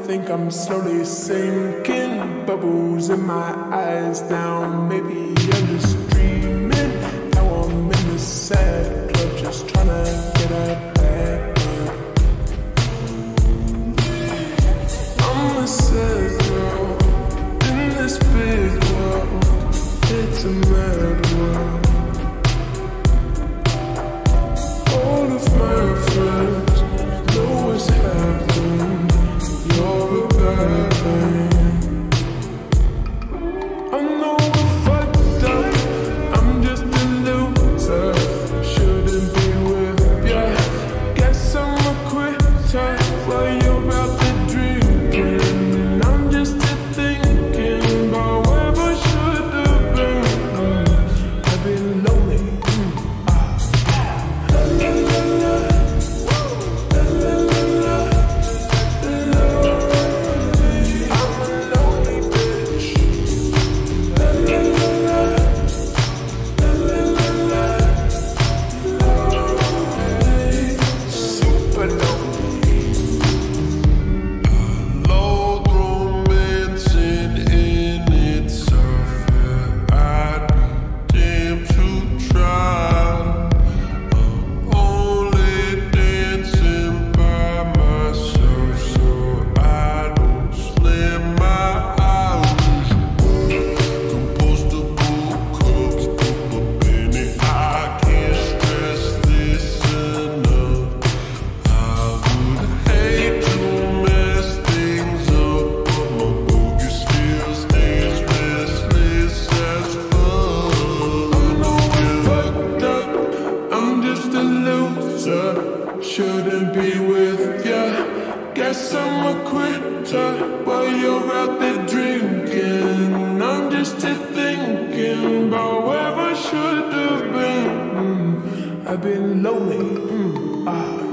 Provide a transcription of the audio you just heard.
think I'm slowly sinking. Bubbles in my eyes now. Maybe I'm just dreaming. Now I'm in the sad club, just tryna get a bag. I'm a sad girl in this big world. It's a mad world. All of my friends know what's happening. You're a bad thing. I know we're fucked up. I'm just a loser. Shouldn't be with ya. Guess I'm a quitter while you're out there drinking. I'm just thinking about where I should have been. I've been lonely. Shouldn't be with ya. Guess I'm a quitter while you're out there drinking. I'm just thinking about where I should have been. I've been lonely.